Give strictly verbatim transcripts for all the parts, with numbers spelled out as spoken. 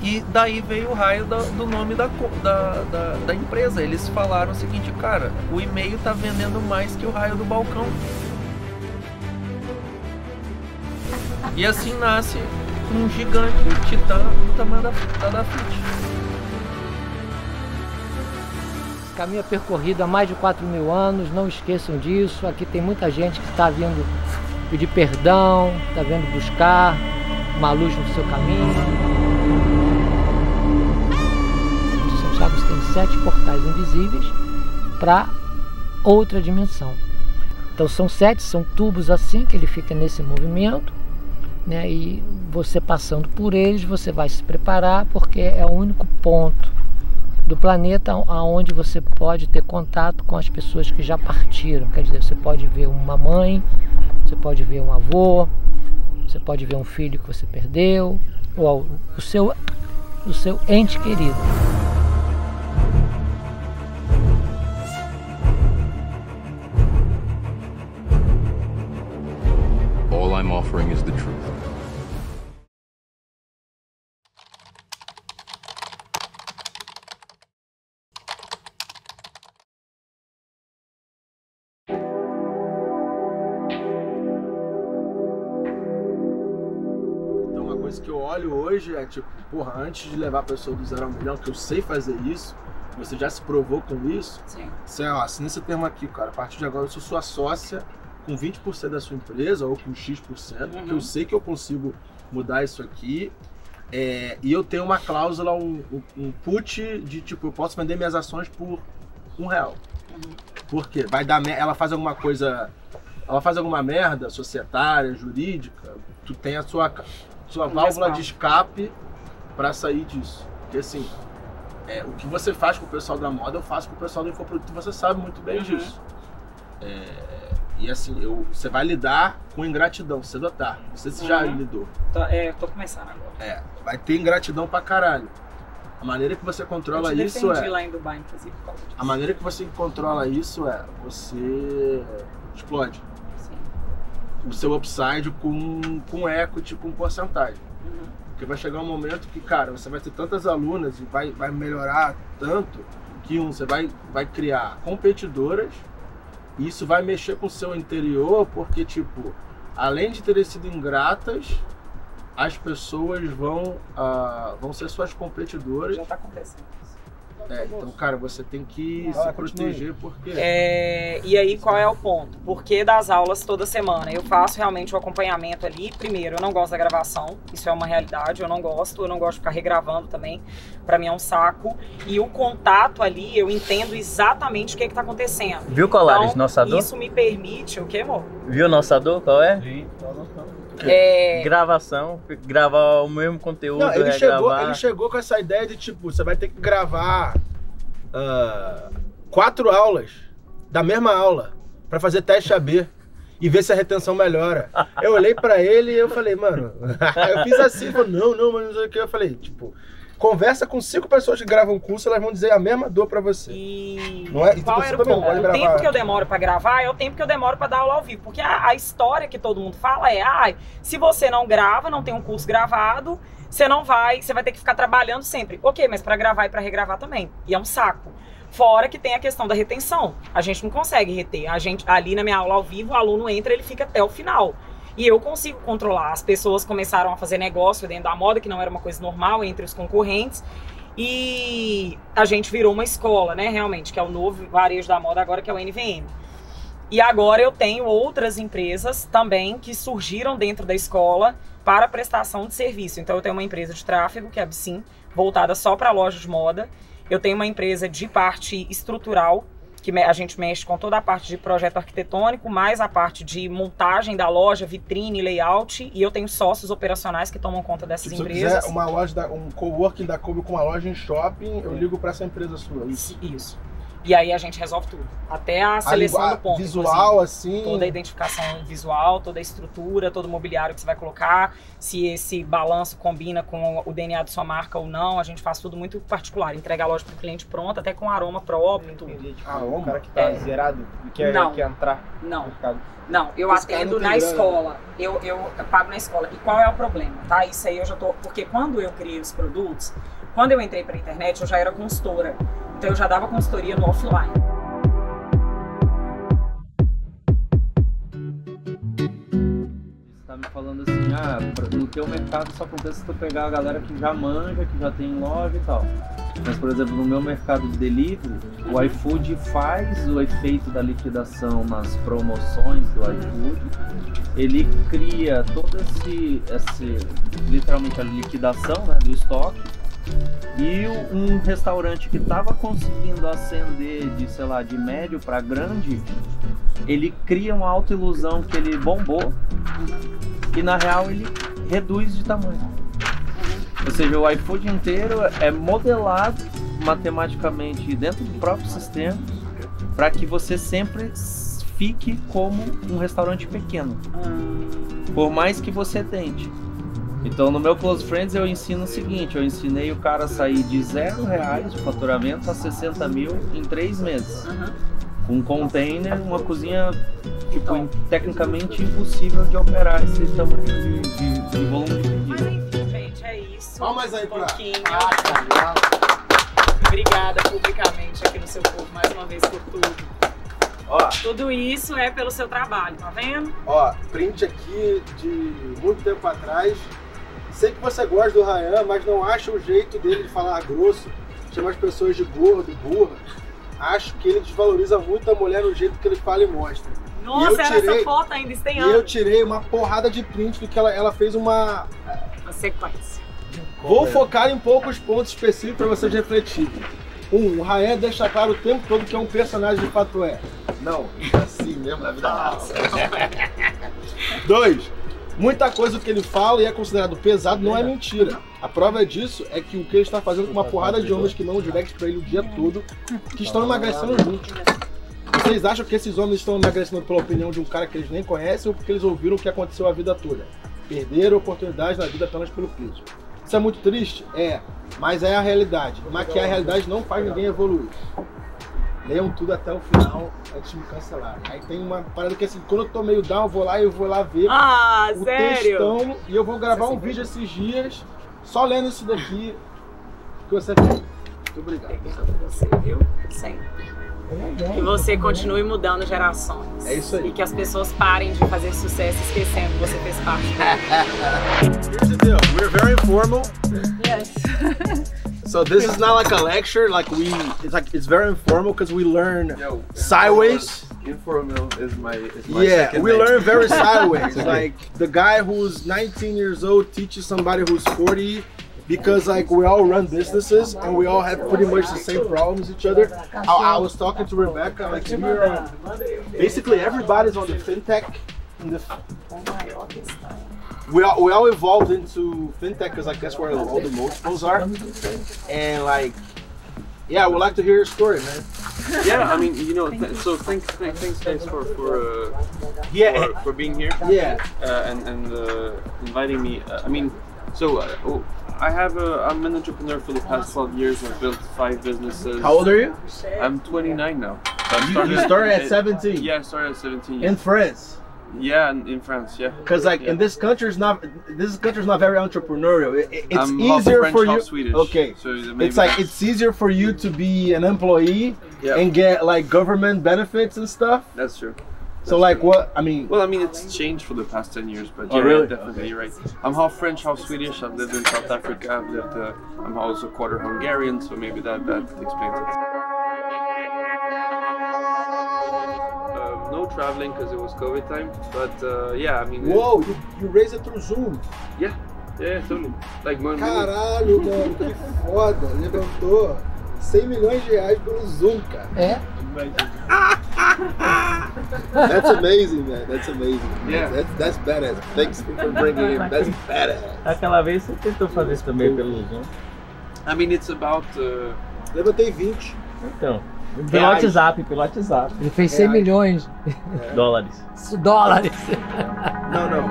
E daí veio o raio do, do nome da, da, da, da empresa. Eles falaram o seguinte, cara, o e-mail tá vendendo mais que o raio do balcão. E assim nasce um gigante, um titã do tamanho da, da, da Fit. Esse caminho é percorrido há mais de quatro mil anos, não esqueçam disso. Aqui tem muita gente que está vindo pedir perdão, está vindo buscar uma luz no seu caminho. São Chagas tem sete portais invisíveis para outra dimensão. Então são sete, são tubos assim que ele fica nesse movimento, né? E você passando por eles, você vai se preparar, porque é o único ponto do planeta onde você pode ter contato com as pessoas que já partiram. Quer dizer, você pode ver uma mãe, você pode ver um avô, você pode ver um filho que você perdeu, ou o seu, o seu ente querido. All I'm offering is the truth. Que eu olho hoje é tipo, porra, antes de levar a pessoa do zero a um milhão, que eu sei fazer isso, você já se provou com isso. Sim. Você, ó, assina esse termo aqui, cara. A partir de agora eu sou sua sócia com vinte por cento da sua empresa ou com X por cento, porque eu sei que eu consigo mudar isso aqui. É, e eu tenho uma cláusula, um, um put de tipo, eu posso vender minhas ações por um real. Uhum. Por quê? Vai dar, ela faz alguma coisa, ela faz alguma merda societária, jurídica, tu tem a sua. sua válvula de escape para sair disso. Porque assim, é, o que você faz com o pessoal da moda, eu faço com o pessoal do infoproduto, você sabe muito bem uhum. disso. É, e assim, eu, você vai lidar com ingratidão, cedo ou tarde. Não sei se uhum. já lidou. Tô, é, tô começando agora. É, vai ter ingratidão pra caralho. A maneira que você controla eu te isso é... lá em Dubai, inclusive, por causa disso. A maneira que você controla isso é, você explode. O seu upside com, com equity, com porcentagem. Uhum. Porque vai chegar um momento que, cara, você vai ter tantas alunas e vai, vai melhorar tanto que, um, você vai, vai criar competidoras e isso vai mexer com o seu interior, porque, tipo, além de terem sido ingratas, as pessoas vão, uh, vão ser suas competidoras. Já tá acontecendo. É, então, cara, você tem que ah, se proteger porque... É, e aí, qual é o ponto? Porque das aulas toda semana eu faço realmente o acompanhamento ali. Primeiro, eu não gosto da gravação, isso é uma realidade, eu não gosto, eu não gosto de ficar regravando também, pra mim é um saco. E o contato ali, eu entendo exatamente o que é que tá acontecendo. Viu, Colares, então, nossa dor? Isso me permite, o que, amor? Viu nossa dor, qual é? Sim, tá notando. É... Gravação, gravar o mesmo conteúdo, não, ele chegou, regravar. ele chegou com essa ideia de tipo, você vai ter que gravar uh, quatro aulas da mesma aula pra fazer teste A B e ver se a retenção melhora. Eu olhei pra ele e eu falei, mano, eu fiz assim, falei, não, não, mas não sei o que. Eu falei, tipo, conversa com cinco pessoas que gravam curso, elas vão dizer a mesma dor pra você. E não é? E qual você era o também ponto? pode O gravar. tempo que eu demoro pra gravar é o tempo que eu demoro pra dar aula ao vivo. Porque a, a história que todo mundo fala é, ah, se você não grava, não tem um curso gravado, você não vai, você vai ter que ficar trabalhando sempre. Ok, mas pra gravar e pra regravar também. E é um saco. Fora que tem a questão da retenção. A gente não consegue reter. A gente, ali na minha aula ao vivo, o aluno entra, ele fica até o final. E eu consigo controlar. As pessoas começaram a fazer negócio dentro da moda, que não era uma coisa normal entre os concorrentes. E a gente virou uma escola, né, realmente, que é o novo varejo da moda agora, que é o N V M. E agora eu tenho outras empresas também que surgiram dentro da escola para prestação de serviço. Então eu tenho uma empresa de tráfego, que é a Absim, voltada só para loja de moda. Eu tenho uma empresa de parte estrutural, que a gente mexe com toda a parte de projeto arquitetônico, mais a parte de montagem da loja, vitrine, layout, e eu tenho sócios operacionais que tomam conta dessas tipo, empresas. Se eu quiser uma loja, da, um coworking da Kobe com uma loja em shopping, eu ligo para essa empresa sua, isso? Isso. E aí a gente resolve tudo. Até a seleção a, a do ponto. visual, assim. Toda a identificação visual, toda a estrutura, todo o mobiliário que você vai colocar, se esse balanço combina com o D N A de sua marca ou não, a gente faz tudo muito particular. Entrega a loja para o cliente pronta, até com aroma próprio e tudo. Ah, o cara que tá é. zerado e quer, não. quer entrar Não. no mercado. Não, eu Esse atendo não na grana. escola, eu, eu, eu pago na escola. E qual é o problema, tá? Isso aí eu já tô... Porque quando eu criei os produtos, quando eu entrei pra internet, eu já era consultora. Então eu já dava consultoria no offline. Você tá me falando assim, ah, no teu mercado só acontece se tu pegar a galera que já manja, que já tem loja e tal. Mas, por exemplo, no meu mercado de delivery, o iFood faz o efeito da liquidação nas promoções do iFood. Ele cria toda esse, esse literalmente a liquidação, né, do estoque. E um restaurante que estava conseguindo ascender de, sei lá, de médio para grande, ele cria uma autoilusão que ele bombou e na real ele reduz de tamanho. Ou seja, o iFood inteiro é modelado matematicamente dentro do próprio sistema para que você sempre fique como um restaurante pequeno, por mais que você tente. Então no meu Close Friends eu ensino o seguinte, eu ensinei o cara a sair de zero reais de faturamento a sessenta mil em três meses. Um container, uma cozinha tipo, Então. tecnicamente impossível de operar esse tamanho de, de, de volume de Mas pedido. enfim, gente, é isso. Palmas aí um pra- pouquinho. Ah, Obrigada publicamente aqui no seu povo mais uma vez por tudo. Ó, Tudo isso é pelo seu trabalho, tá vendo? ó, print aqui de muito tempo atrás. Sei que você gosta do Ryan, mas não acha o jeito dele de falar grosso, chama as pessoas de gordo, burra. Acho que ele desvaloriza muito a mulher no jeito que ele fala e mostra. Nossa, eu era tirei- essa foto ainda, isso tem E eu anos. tirei uma porrada de print do que ela, ela fez uma... Uma sequência. Vou focar em poucos pontos específicos para vocês refletirem. Um, o Ryan deixa claro o tempo todo que é um personagem de fato é. Não, é assim mesmo na vida real. Dois, muita coisa que ele fala e é considerado pesado não é mentira. A prova disso é que o que ele está fazendo com uma porrada de homens que mandam direct pra ele o dia todo, que estão emagrecendo juntos. Vocês acham que esses homens estão emagrecendo pela opinião de um cara que eles nem conhecem ou porque eles ouviram o que aconteceu a vida toda? Perderam oportunidades na vida apenas pelo peso. Isso é muito triste? É, mas é a realidade. Maquiar a realidade não faz ninguém evoluir. Leiam tudo até o final antes de me cancelar. Aí tem uma parada que assim, quando eu tô meio down, eu vou lá e eu vou lá ver Ah, o sério? textão e eu vou gravar um vídeo esses dias só lendo isso daqui que você fez. Muito obrigado. Você viu? Sempre. Que você continue mudando gerações. É isso aí. E que as pessoas parem de fazer sucesso esquecendo que você fez parte. Here's the deal. We're very informal. Yes. So this is not like a lecture. Like we, it's like it's very informal because we learn sideways. Informal is my is my Yeah, second we name. learn very sideways. Like the guy who's nineteen years old teaches somebody who's forty, because like we all run businesses and we all have pretty much the same problems as each other. I, I was talking to Rebecca, like we are, basically everybody's on the fintech. In the, we all we all evolved into fintech because like that's where all the multiples are, and like. Yeah, I would like to hear your story, man. Yeah, I mean, you know, th so thanks, th thanks, guys, for for uh, Yeah, for, for being here yeah. uh, and and uh, inviting me. Uh, I mean, so uh, oh, I have a I'm an entrepreneur for the past twelve years. I've built five businesses. How old are you? I'm twenty-nine now. So I You, you started at seventeen. Yeah, I started at seventeen. In France. Yeah, in, in France. Yeah. Because like Yeah. in this country is not this country is not very entrepreneurial. It, it- it's I'm half easier French, for you. half Swedish. Okay. So maybe It's like that's- it's easier for you to be an employee Yeah. and get like government benefits and stuff. That's true. So like what I mean. Well, I mean, it's changed for the past ten years, but Oh, yeah, really? definitely, you're right. I'm half French, half Swedish. I've lived in South Africa. I've lived. Uh, I'm also quarter Hungarian, so maybe that that explains it. Uh, no traveling because it was COVID time, but uh, yeah, I mean. it- Whoa, you, you raise it through Zoom. yeah, yeah, totally. Like more. Caralho, mano, que foda. Levantou cem milhões de reais pelo Zoom, cara. É? That's amazing, man. That's amazing. Yeah. That's, that's badass. Thanks for bringing him. That's badass. Aquela vez você tentou fazer isso também pelo Zoom. I mean, it's about. Uh, Levantei vinte. Então, Pelo WhatsApp, pelo WhatsApp. Ele fez cem milhões Dólares. de dólares. Não, não.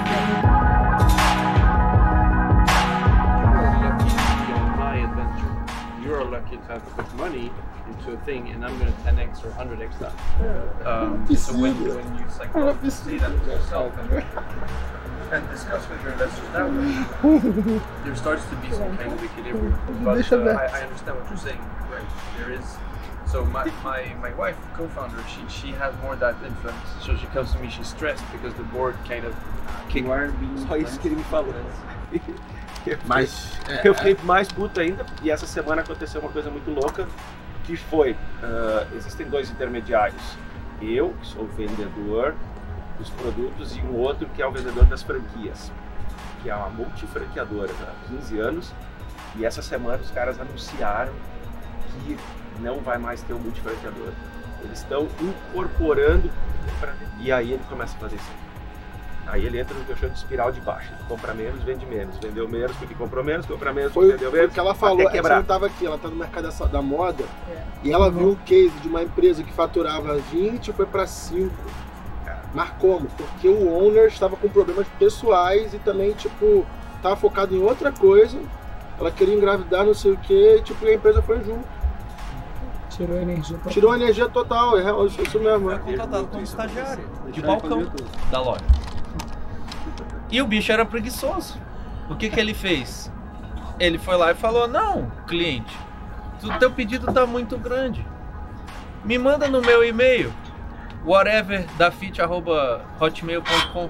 My adventure. You're lucky to have put money into a thing, and I'm going to ten x or one hundred x that. Um, so when, when you psychologically see that to yourself and, and discuss with your investors that way, there starts to be some kind of equilibrium. But uh, I, I understand what you're saying. Right? There is. So my, my, my wife, co-founder, she she has more that influence. So she comes to me, she's stressed because the board kind of kicked. Só isso que ele me falou. Mas É, eu fiquei mais puto ainda, e essa semana aconteceu uma coisa muito louca, que foi, uh, existem dois intermediários, eu, que sou o vendedor dos produtos, e um outro que é o vendedor das franquias, que é uma multifranqueadora há quinze anos, e essa semana os caras anunciaram que não vai mais ter um multifranqueador. Eles estão incorporando, pra... e aí ele começa a fazer isso. Aí ele entra no que eu chamo de espiral de baixo. Ele compra menos, vende menos. Vendeu menos porque comprou menos, compra menos porque foi, vendeu foi menos. o que ela falou, até ela quebrar. não estava aqui, ela está no mercado dessa, da moda, é. E ela viu um case de uma empresa que faturava vinte e foi para cinco. Mas como? Porque o owner estava com problemas pessoais e também, tipo, estava focado em outra coisa. Ela queria engravidar, não sei o que, e tipo, a empresa foi junto. Tirou a energia total. Tirou a energia total, é isso mesmo. Foi contratado como estagiário de balcão da loja. E o bicho era preguiçoso. O que que ele fez? Ele foi lá e falou: não, cliente, o teu pedido tá muito grande. Me manda no meu e-mail, whatever dafit arroba hotmail ponto com.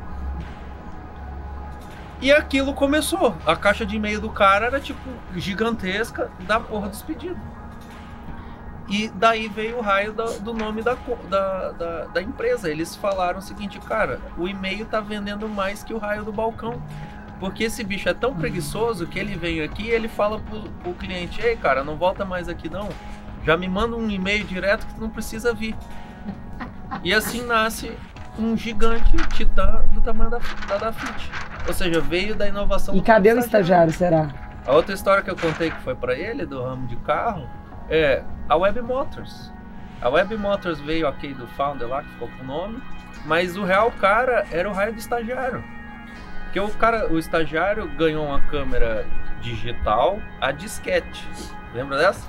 E aquilo começou. A caixa de e-mail do cara era tipo gigantesca da porra dos pedidos. E daí veio o raio do, do nome da, da, da, da empresa. Eles falaram o seguinte: cara, o e-mail tá vendendo mais que o raio do balcão. Porque esse bicho é tão preguiçoso que ele vem aqui e ele fala pro, pro cliente: ei, cara, não volta mais aqui não. Já me manda um e-mail direto que tu não precisa vir. E assim nasce um gigante titã do tamanho da, da Dafit. Ou seja, veio da inovação. E cadê o estagiário, será? A outra história que eu contei que foi para ele, do ramo de carro, é a Web Motors. A Web Motors veio aqui do founder lá, que ficou com o nome, mas o real cara era o raio do estagiário. Porque o cara, o estagiário ganhou uma câmera digital a disquete. Lembra dessa?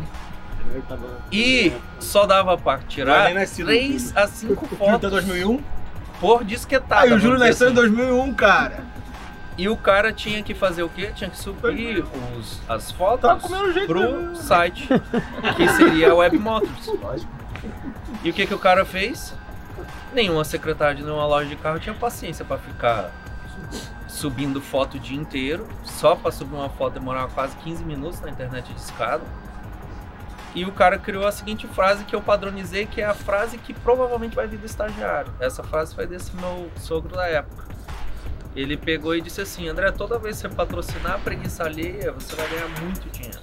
E só dava para tirar três a cinco fotos dois mil e um? por disquetada. Aí o Júlio nasceu em dois mil e um, cara. E o cara tinha que fazer o quê? Tinha que subir os, as fotos pro site, que seria a Web Motors. E o que, que o cara fez? Nenhuma secretária de nenhuma loja de carro tinha paciência para ficar subindo foto o dia inteiro. Só para subir uma foto demorava quase quinze minutos na internet de escada. E o cara criou a seguinte frase que eu padronizei, que é a frase que provavelmente vai vir do estagiário. Essa frase foi desse meu sogro da época. Ele pegou e disse assim: André, toda vez que você patrocinar a preguiça alheia, você vai ganhar muito dinheiro.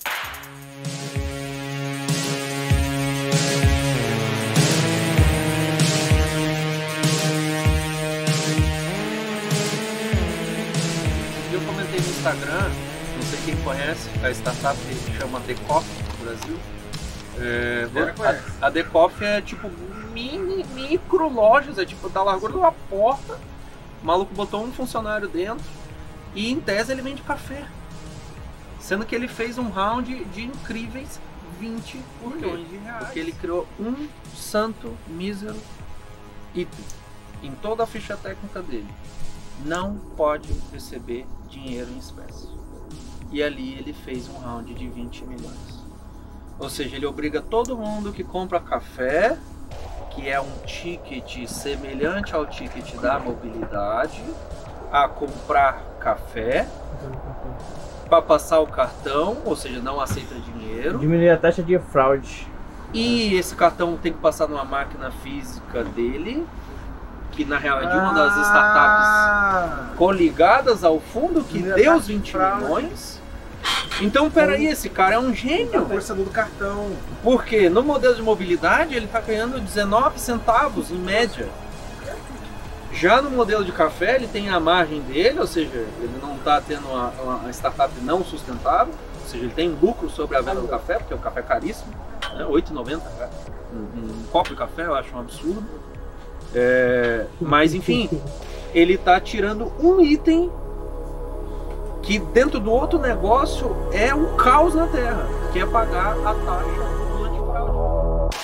Eu comentei no Instagram, não sei quem conhece, a startup que chama Decoff no Brasil. É, a, a Decoff é tipo mini, micro lojas, é tipo da largura de uma porta. O maluco botou um funcionário dentro e em tese ele vende café. Sendo que ele fez um round de incríveis vinte milhões de reais. Porque ele criou um santo mísero item em toda a ficha técnica dele. Não pode receber dinheiro em espécie. E ali ele fez um round de vinte milhões. Ou seja, ele obriga todo mundo que compra café, que é um ticket semelhante ao ticket da mobilidade, a comprar café para passar o cartão, ou seja, não aceita dinheiro. Diminuir a taxa de fraude. E esse cartão tem que passar numa máquina física dele, que na real é de uma das startups coligadas ao fundo, que deu os vinte milhões. Então, peraí, esse cara é um gênio. O processador do cartão. Porque no modelo de mobilidade ele está ganhando dezenove centavos em média. Já no modelo de café ele tem a margem dele, ou seja, ele não está tendo uma, uma startup não sustentável, ou seja, ele tem lucro sobre a venda do café, porque o café é caríssimo. né? oito e noventa um, um copo de café, eu acho um absurdo. É, mas enfim, ele tá tirando um item que dentro do outro negócio é um caos na Terra, que é pagar a taxa do antifraude.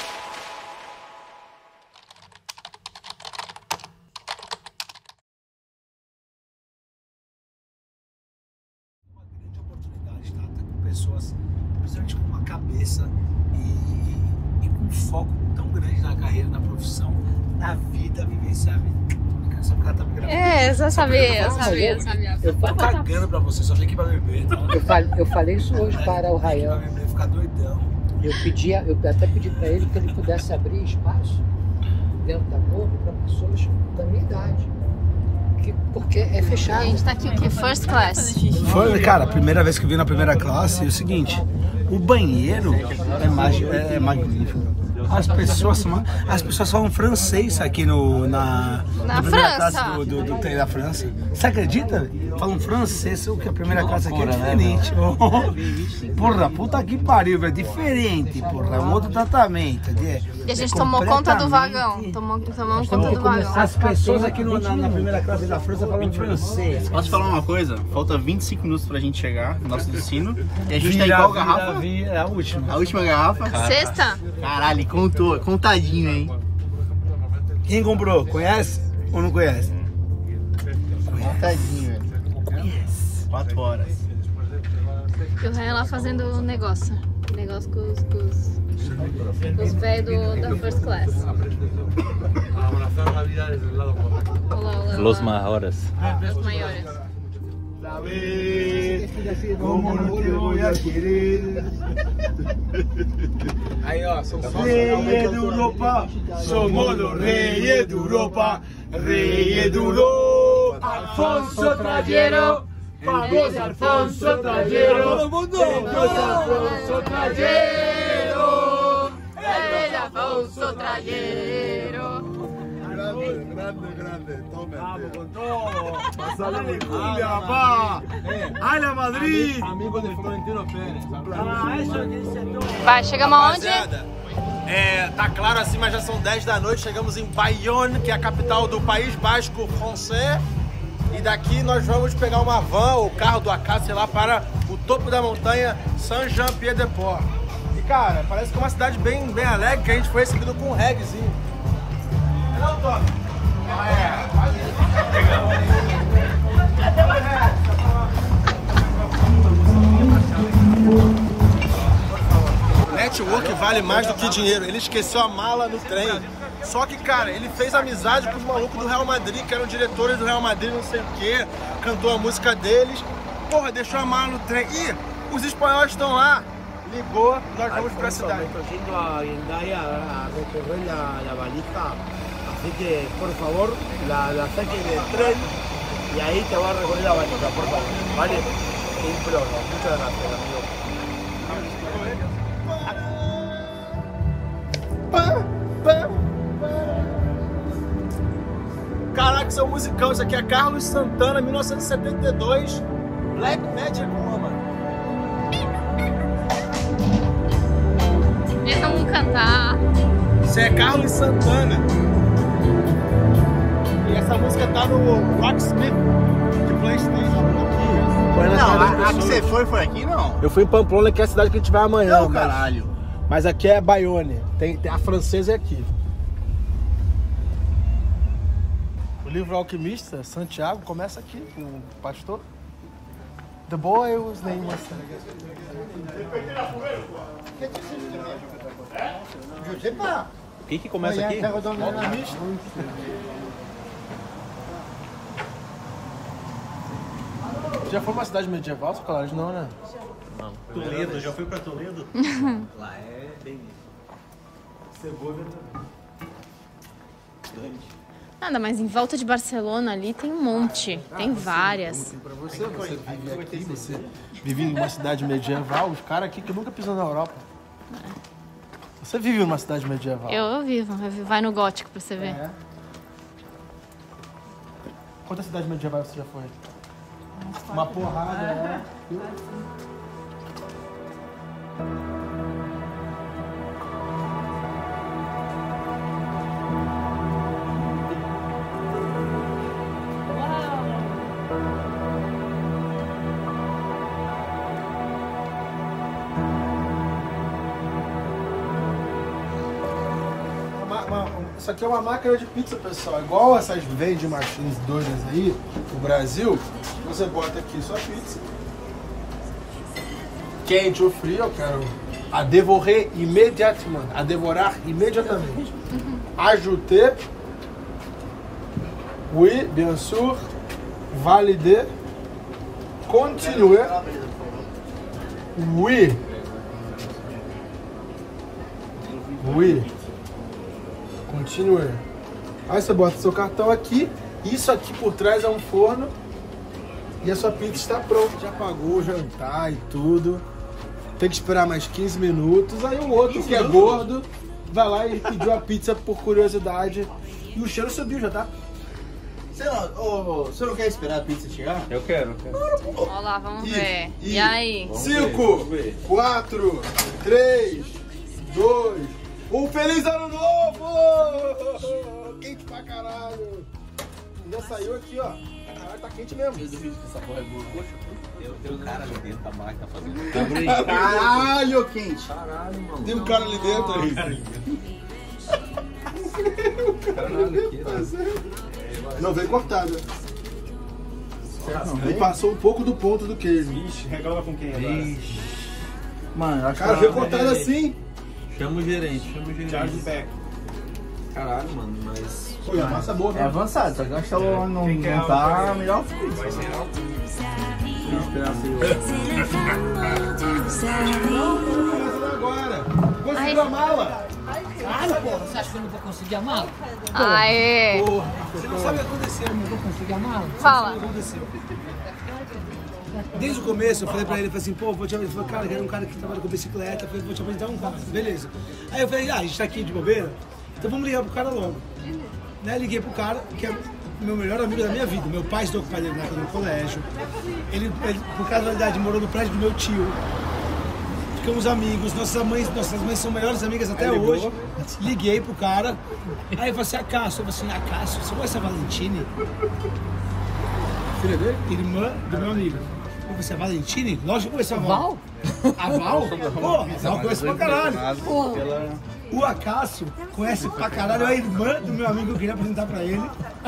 Uma grande oportunidade, tá? Tá com pessoas, principalmente com uma cabeça e, e, e com um foco tão grande na carreira, na profissão, na vida, vivenciar a vida. Só porque ela tá me gravando. É, eu só sabia, eu sabia, eu sabia. Eu tô cagando pra você, só vim aqui pra beber, tá? Eu falei, eu falei isso hoje para o Rayan. Pra beber, ficar doidão. Eu pedia, eu até pedi para ele que ele pudesse abrir espaço dentro da Globo para pessoas da minha idade. Que, porque é fechado. A gente tá aqui o quê? First class. Foi, cara, a primeira vez que eu vi na primeira classe é o seguinte, o banheiro é, mag, é, é magnífico. As pessoas, são, as pessoas falam francês aqui no, na, Na na primeira França. classe do, do, do trem da França. Você acredita? Falam francês, o que a primeira classe aqui é diferente. Porra, puta que pariu, velho. Diferente, porra. É um outro tratamento. É, E a gente é tomou conta do completamente- vagão. Tomou, tomamos temos conta que do vagão. começar As pessoas aqui no- na, na primeira classe da França falam francês. Posso falar uma coisa? Falta vinte e cinco minutos pra gente chegar no nosso destino. E a gente tá Vira, igual vira, garrafa. vira, é a última. A última garrafa. Sexta? Caralho, contou. Contadinho, hein? Quem comprou? Conhece ou não conhece? Contadinho, velho. Conhece. Quatro horas. E o Rayan lá fazendo negócio. Negócio com os, com os, com os velhos da first class. Olá, olá, Los olá. maiores. Los maiores. Como não te voy a querer. Aí, ó, são só Reyes de Europa, somos los reyes de Europa, reyes de Europa. Alfonso Trayero, vamos Alfonso Trayero, todo mundo, Alfonso Trayero, El Alfonso Trayero. grande, grande, grande, tome. Vamos con todo, pasale de cumbia, papá. ¡Hala Madrid! Amigo de Florentino Pérez. Ah, eso que dice todo. Vai, chegamos aonde? É, tá claro assim, mas já são dez da noite, chegamos em Bayonne, que é a capital do País Basco francês. E daqui nós vamos pegar uma van ou carro do acaso, sei lá, para o topo da montanha Saint-Jean-Pied-de-Port. E cara, parece que é uma cidade bem, bem alegre, que a gente foi seguindo com um reggaezinho. Não, Tom? Network vale mais do que dinheiro. Ele esqueceu a mala no trem. Só que, cara, ele fez amizade com os malucos do Real Madrid, que eram diretores do Real Madrid, não sei o quê. Cantou a música deles. Porra, deixou a mala no trem. Ih, os espanhóis estão lá. Ligou, nós vamos pra cidade. Estoy yendo a Hyundai a recorrer la, la valija, así que por favor la, la saque del tren y ahí te va a recorrer la valija, por favor, ¿vale? Te imploro, muchas gracias, amigo. Caraca, isso é um musicão. Isso aqui é Carlos Santana, mil novecentos e setenta e dois. Black Magic Woman. Eles não vão cantar. Isso é Carlos Santana. E essa música tá no Rocksmith de PlayStation. Não, a, a que você foi, foi aqui não? Eu fui em Pamplona, que é a cidade que a gente vai amanhã. Não, mas- caralho. Mas aqui é Bayonne. Tem, tem- a francesa é aqui. O livro Alquimista, Santiago, começa aqui com o pastor. The boy whose name was O que que começa aqui? Alquimista. Já foi uma cidade medieval, Socolares? Não, né? Toledo, já fui pra Toledo? Lá é bem Segovia. Nada, mas em volta de Barcelona ali tem um monte. Tem várias. Pra você, você vive aqui, você vive em uma cidade medieval, os caras aqui que nunca pisam na Europa. Você vive numa cidade medieval. Eu, eu vivo, eu vivo. Vai no gótico pra você ver. É. Quantas cidades medievais você já foi? Uma porrada, é. Isso aqui é uma máquina de pizza, pessoal. Igual essas vending machines doidas aí no Brasil. Você bota aqui sua pizza. Quente ou fria, eu quero a devorer imediatamente. A devorar imediatamente. Ajouter. Oui, bien sûr. Valider. Continuer. Oui. Oui. Continue. Aí você bota seu cartão aqui. Isso aqui por trás é um forno. E a sua pizza está pronta. Já pagou o jantar e tudo. Tem que esperar mais quinze minutos. Aí o outro que é gordo vai lá e pediu a pizza por curiosidade. E o cheiro subiu já, tá? Sei lá, oh, você não quer esperar a pizza chegar? Eu quero, eu quero. Olha lá, vamos E- ver. e- E aí? cinco, quatro, três, dois, um. Feliz Ano Novo! Quente pra caralho! Já saiu aqui, ó. Caralho, tá quente mesmo. Essa porra é boa. Tem, tem um cara ali dentro da máquina fazendo. Caralho, quente! Caralho, mano. Tem um cara ali dentro aí. Caralho, que Não, veio cortado. Ele passou um pouco do ponto do queijo. Ixi, reclama com quem agora? Mano, acho Cara, que veio cortado assim. Chama o gerente, chama o gerente. Charge back. Caralho, mano, mas... Pô, e a massa é boa, é né? avançado, só que eu acho que ela não, Quem quer não tá algo? a melhor Vai pizza. ser algo? Começando agora. Conseguiu a mala? Claro, pô. Você acha que eu não vou conseguir a mala? Aê! Porra, você não sabe o que aconteceu, Eu não vou conseguir a mala? Fala. aconteceu. Desde o começo eu falei pra ele, eu falei assim, pô, vou te apresentar. Ele falou, cara, eu quero um cara que trabalha com bicicleta, eu falei, vou te apresentar um cara, beleza. Aí eu falei, ah, a gente tá aqui de bobeira, então vamos ligar pro cara logo. Né, liguei pro cara, que é o meu melhor amigo da minha vida. Meu pai estudou com o pai dele na época no colégio. Ele, ele, por casualidade, morou no prédio do meu tio. Ficamos amigos, nossas mães, nossas mães são melhores amigas até Aí ligou. hoje. Liguei pro cara, aí eu falei assim, a Cássio, eu falei assim, a Cássio, você conhece a Valentine? Filha dele? Irmã do meu amigo. Eu falei assim, a Valentine? Lógico que eu conheço a Val. A Val? Pô, a Val conhece pra caralho. O Acácio conhece pra caralho a irmã do meu amigo, eu queria apresentar pra ele.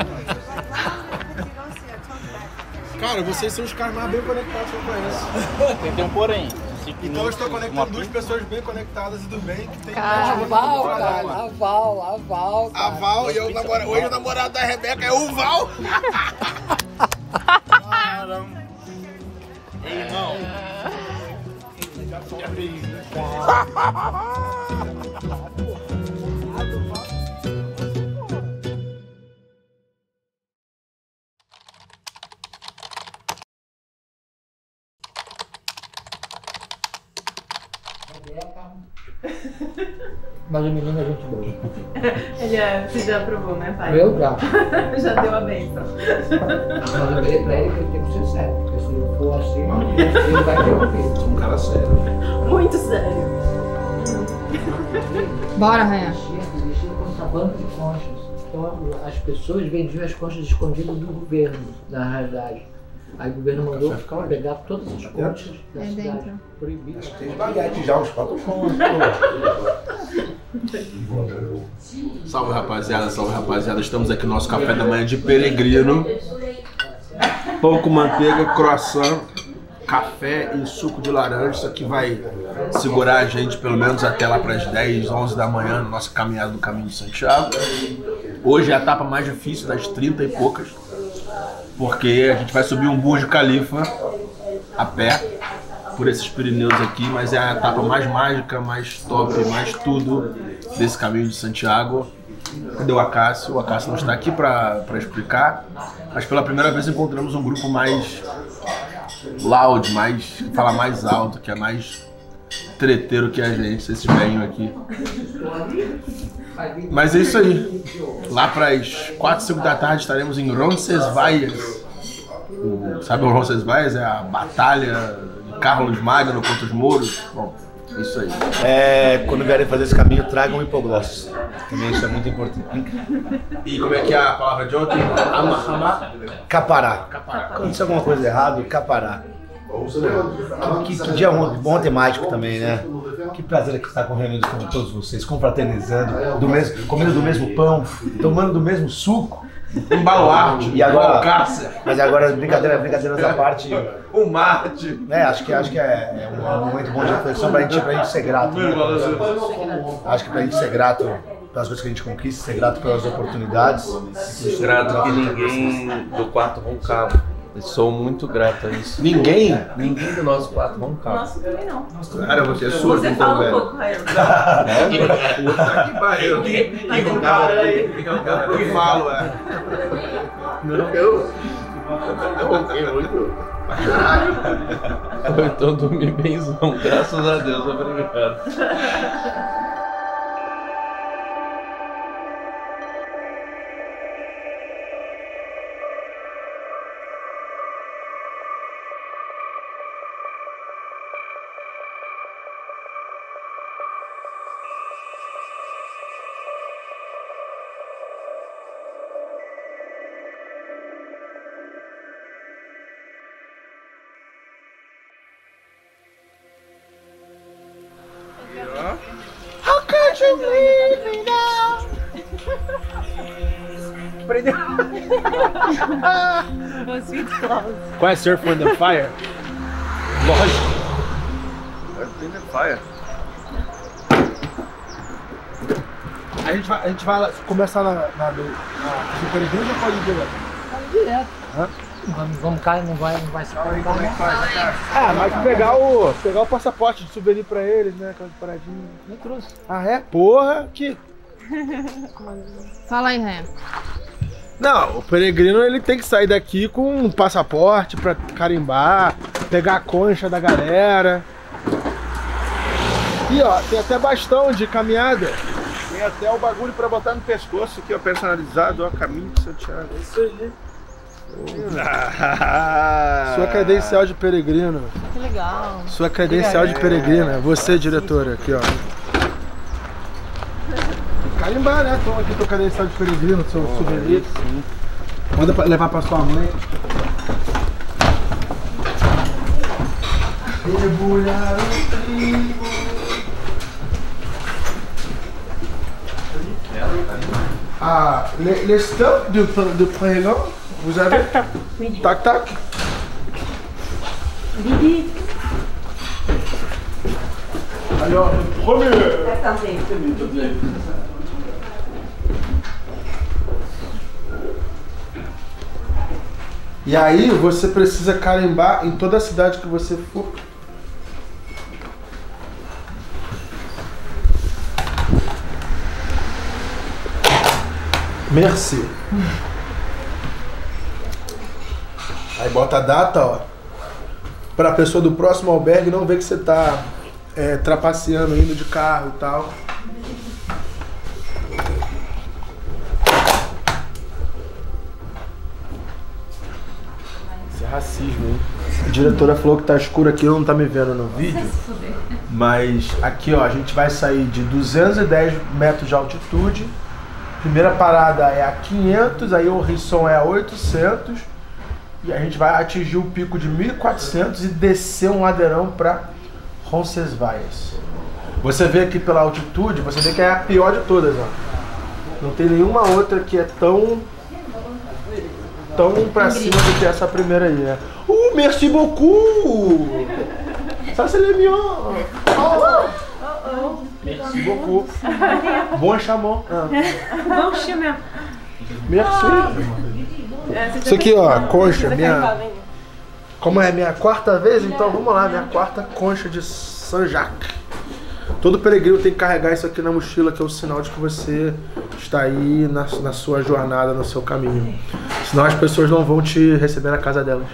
Cara, vocês são os caras mais bem conectados que eu conheço. Tem que ter um porém. Então eu estou conectando duas pessoas bem conectadas e do bem que tem A gente Val, boa pra cara, caralho. a Val, a Val. A Val e eu namoro, hoje o namorado da Rebeca é o Val. Ei, irmão. Mas o menino é gente boa. Ele é, você já aprovou, né, pai? Eu já. Já deu a benção. Mas eu falei pra ele que ele tem que ser sério, porque se ele for assim, ele vai ter um filho. Um cara sério. Muito sério. Bora, Raia. Existia um contrabando de conchas. Então as pessoas vendiam as conchas escondidas do governo, na realidade. Aí o governo mandou pegar todas as conchas da É cidade. dentro. Proibido. Tem baguete já, uns quatro pontos. Salve rapaziada, salve rapaziada. Estamos aqui no nosso café da manhã de peregrino. Pão com manteiga, croissant, café e suco de laranja. Isso aqui vai segurar a gente pelo menos até lá para as dez, onze da manhã na nossa caminhada do Caminho de Santiago. Hoje é a etapa mais difícil das trinta e poucas, porque a gente vai subir um Burj Khalifa a pé por esses Pirineus aqui, mas é a etapa mais mágica, mais top, mais tudo desse Caminho de Santiago. Cadê o Acácio? O Acácio não está aqui para explicar, mas pela primeira vez encontramos um grupo mais loud, mais, fala mais alto, que é mais treteiro que a gente, esses velhinhos aqui. Mas é isso aí. Lá para as quatro, cinco da tarde estaremos em Roncesvalles. O, sabe o Roncesvalles? É a batalha de Carlos Magno contra os mouros. Bom, é isso aí. É, quando vierem fazer esse caminho, tragam hipoglossos. Também isso é muito importante. E como é que é a palavra de ontem? Ama, ama. Capará. Aconteceu alguma coisa errada, capará. Que, que dia bom temático também, né? que prazer aqui estar reunido com todos vocês, confraternizando, do mesmo, comendo do mesmo pão, tomando do mesmo suco. Um baluarte, e agora, Cássia. mas agora, brincadeira, brincadeiras à parte. Um mate. É, acho que, acho que é, é um momento bom de reflexão pra gente, pra gente ser grato. Né? Acho que pra gente ser grato pelas coisas que a gente conquista, ser grato pelas oportunidades. Grato que ninguém do quarto roncava. Eu sou muito grato a isso. Ninguém? Ninguém do nosso quarto roncava. Nossa, também não. Cara, você é surdo, Você então, fala um velho. pouco, Rael. É? Puta que pariu. Que roncava aí. Eu que falo, é. Não. Eu... Eu ronquei muito. Caralho. Então dormi bemzão, graças a Deus, obrigado. How could you leave me now? Prendeu. Qual é Surf on the Fire? Lógico. Surf on the Fire. A gente vai, a gente vai começar na, na, do, na Super Igreja ou pode ir direto? Vai direto. Hã? Vamos, vamos cá, não vai, não vai se preocupar, né? Ah, mas pegar o, pegar o passaporte de souvenir pra eles, né? Aquelas paradinhas. Nem trouxe. Ah, é? Porra, que... Fala aí, Ré. Não, o peregrino ele tem que sair daqui com um passaporte pra carimbar, pegar a concha da galera. E ó, tem até bastão de caminhada. Tem até o bagulho pra botar no pescoço aqui, ó, personalizado, ó, caminho de Santiago. É isso aí. Sua credencial de peregrino. Que legal. Sua credencial de peregrina. Você, diretora, aqui ó. Carimbar, né? Toma aqui tua credencial de peregrino, seu oh, souvenir. Sim. Manda pra levar pra sua mãe. Debulhar o trigo. Ah, les, les stocks de, de prénom, vous avez? Tac, tac. Oui. Tac, tac. Didi. Alors, le premier. Attendez. E aí você precisa carimbar em toda a cidade que você for. Merci. Aí bota a data, ó, pra pessoa do próximo albergue não ver que você tá é, trapaceando, indo de carro e tal. Isso é racismo, hein? A diretora falou que tá escuro aqui, não tá me vendo no vídeo. Mas aqui, ó, a gente vai sair de duzentos e dez metros de altitude. Primeira parada é a quinhentos, aí o Risson é a oitocentos. E a gente vai atingir o pico de mil e quatrocentos e descer um ladeirão para Roncesvalles. Você vê aqui pela altitude, você vê que é a pior de todas, ó. Não tem nenhuma outra que é tão tão pra cima do que essa primeira aí, né? Uh, merci beaucoup! Ça c'est le mignon! Oh. Merci beaucoup! Bon chamon! Bom chamon! Merci! Isso aqui, ó, concha, minha... Como é minha quarta vez, então vamos lá, minha quarta concha de Saint-Jacques. Todo peregrino tem que carregar isso aqui na mochila, que é o sinal de que você está aí na, na sua jornada, no seu caminho. Senão as pessoas não vão te receber na casa delas.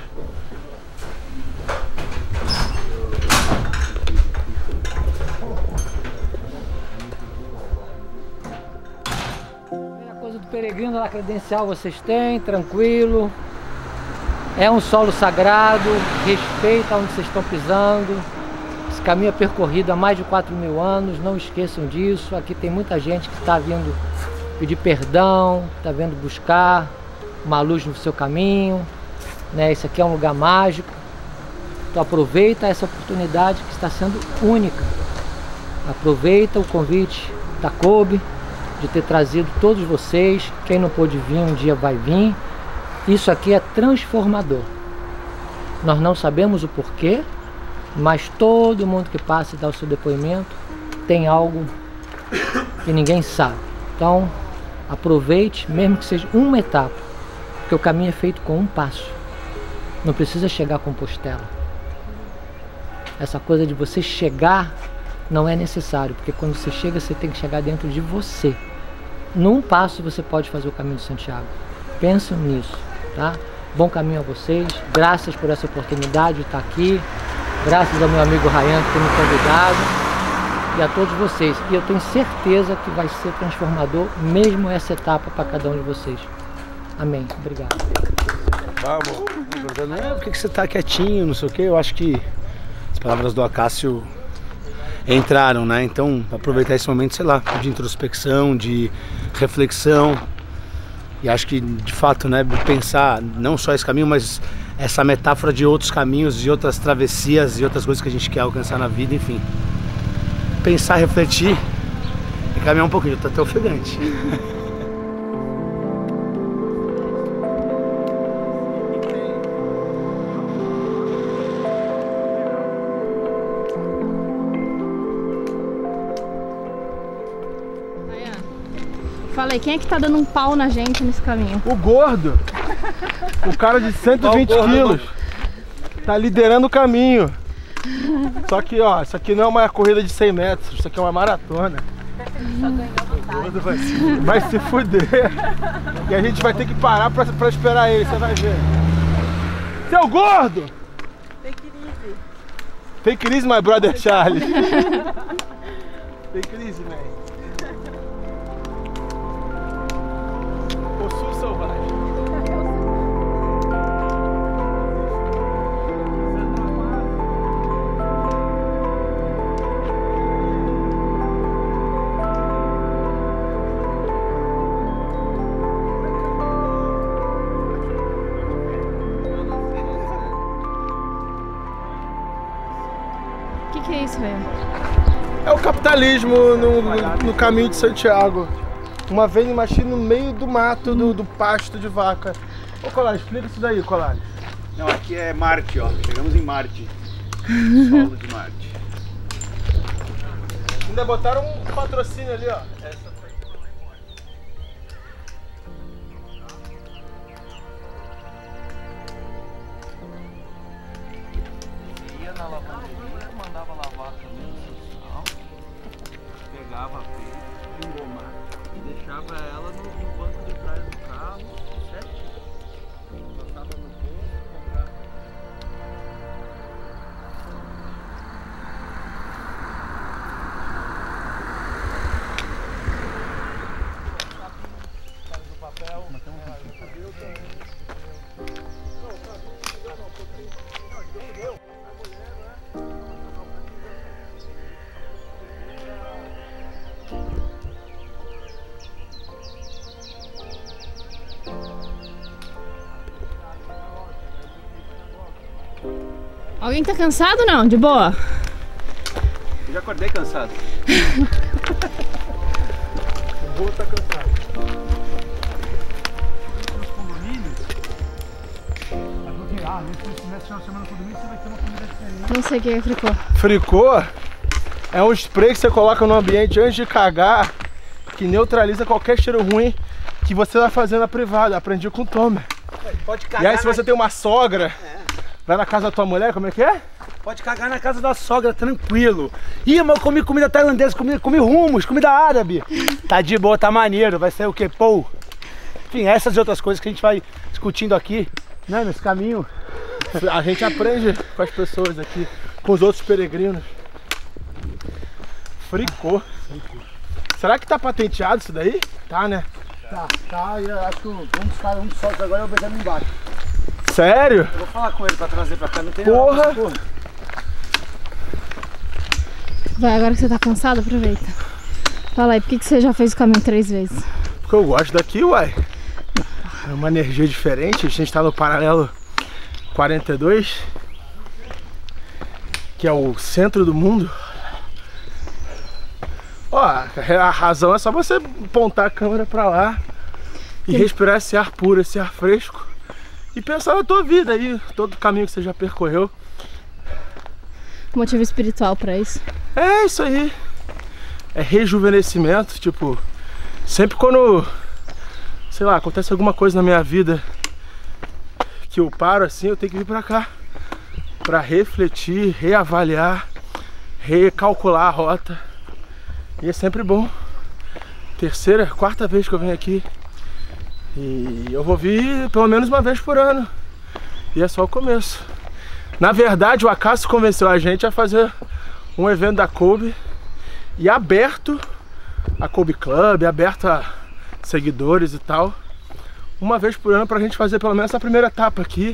Peregrino da credencial vocês têm, tranquilo. É um solo sagrado, respeita onde vocês estão pisando. Esse caminho é percorrido há mais de quatro mil anos, não esqueçam disso. Aqui tem muita gente que está vindo pedir perdão, está vindo buscar uma luz no seu caminho, né? Esse aqui é um lugar mágico. Então aproveita essa oportunidade que está sendo única. Aproveita o convite da Kobe, de ter trazido todos vocês. Quem não pôde vir, um dia vai vir. Isso aqui é transformador. Nós não sabemos o porquê, mas todo mundo que passa e dá o seu depoimento tem algo que ninguém sabe. Então, aproveite, mesmo que seja uma etapa, porque o caminho é feito com um passo. Não precisa chegar a Compostela. Essa coisa de você chegar não é necessário, porque quando você chega, você tem que chegar dentro de você. Num passo você pode fazer o caminho de Santiago. Pensem nisso, tá? Bom caminho a vocês, graças por essa oportunidade de estar aqui, graças ao meu amigo Ryan por ter me convidado e a todos vocês. E eu tenho certeza que vai ser transformador, mesmo essa etapa para cada um de vocês. Amém. Obrigado. Vamos. É, por que você está quietinho, não sei o quê? Eu acho que as palavras do Acácio entraram, né? Então, aproveitar esse momento, sei lá, de introspecção, de reflexão. E acho que, de fato, né, pensar não só esse caminho, mas essa metáfora de outros caminhos, de outras travessias e outras coisas que a gente quer alcançar na vida, enfim. Pensar, refletir e caminhar um pouquinho. Eu tô até ofegante. Fala aí, quem é que tá dando um pau na gente nesse caminho? O gordo, o cara de cento e vinte quilos, tá liderando o caminho. Só que, ó, isso aqui não é uma corrida de cem metros, isso aqui é uma maratona. O gordo vai se, vai se fuder. E a gente vai ter que parar pra, pra esperar ele, você vai ver. Seu gordo! Take it easy. Take it easy, my brother Charlie. Take it easy, man. Sul selvagem. O que, que é isso, velho? É o capitalismo no, no, no caminho de Santiago. Uma vending machine no meio do mato, do, do pasto de vaca. Ô Colares, explica isso daí, Colares. Não, aqui é Marte, ó. Chegamos em Marte. Solo de Marte. Ainda botaram um patrocínio ali, ó. Essa foi... Ia na lavanderia, mandava lavar também no social, pegava a peito, engomar e deixava ela no, no banco de trás do carro, certinho. Botava no bolso, comprava. Alguém tá cansado ou não? De boa? Eu já acordei cansado. O burro tá cansado. Os condomínios, ah, nesse final de semana no condomínio você vai ter uma comida diferente. Não sei o que é fricô. Fricô é um spray que você coloca no ambiente antes de cagar, que neutraliza qualquer cheiro ruim que você vai fazer na privada. Aprendi com o Tomer. Pode cagar. E aí se você na... tem uma sogra, é. Vai na casa da tua mulher, como é que é? Pode cagar na casa da sogra, tranquilo. Ih, mas eu comi comida tailandesa, comi, comi hummus, comida árabe. Tá de boa, tá maneiro, vai ser o quê? Pô. Enfim, essas e outras coisas que a gente vai discutindo aqui, né, nesse caminho. A gente aprende com as pessoas aqui, com os outros peregrinos. Fricô. Será que tá patenteado isso daí? Tá, né? Tá, tá, e eu acho que um dos caras, um dos sócios agora é o Benjamin embaixo. Sério? Eu vou falar com ele pra trazer pra cá, não tem Porra! nada, porra. Vai, agora que você tá cansado, aproveita. Fala aí, por que, que você já fez o caminho três vezes? Porque eu gosto daqui, uai. É uma energia diferente, a gente tá no paralelo quarenta e dois, que é o centro do mundo. a razão é só você apontar a câmera pra lá e respirar esse ar puro, esse ar fresco e pensar na tua vida aí, todo o caminho que você já percorreu. Motivo espiritual pra isso? É isso aí. É rejuvenescimento, tipo, sempre quando, sei lá, acontece alguma coisa na minha vida que eu paro assim, eu tenho que vir pra cá pra refletir, reavaliar, recalcular a rota. E é sempre bom. Terceira, quarta vez que eu venho aqui. E eu vou vir pelo menos uma vez por ano. E é só o começo. Na verdade, o Acaso convenceu a gente a fazer um evento da Kobe e aberto a Kobe Club, aberto a seguidores e tal, uma vez por ano pra gente fazer pelo menos essa primeira etapa aqui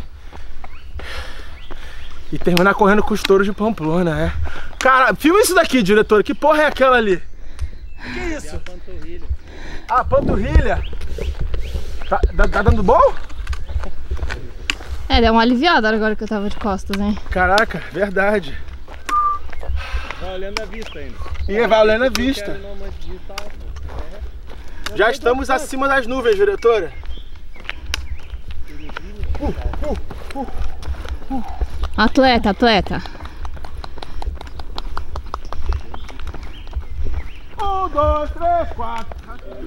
e terminar correndo com os touros de Pamplona, é. Cara, filma isso daqui, diretor, que porra é aquela ali? Que isso? Ah, panturrilha. Tá, tá, tá dando bom? É, deu uma aliviada agora que eu tava de costas, hein? Caraca, verdade. Vai olhando a vista ainda. E vai olhando a vista. Já estamos acima das nuvens, diretora. Uh, uh, uh, uh. Atleta, atleta. Um, dois, três, quatro.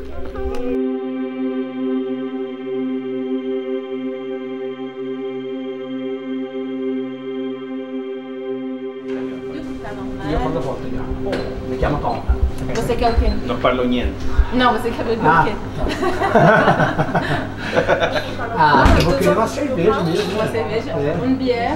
Io quando volto io. Mi chiamo Tom. Você quer o quê? Não parlo niente. Não, você quer beber Ah, o quê? Ah, eu vou querer uma cerveja mesmo. Uma cerveja? É. Um bier?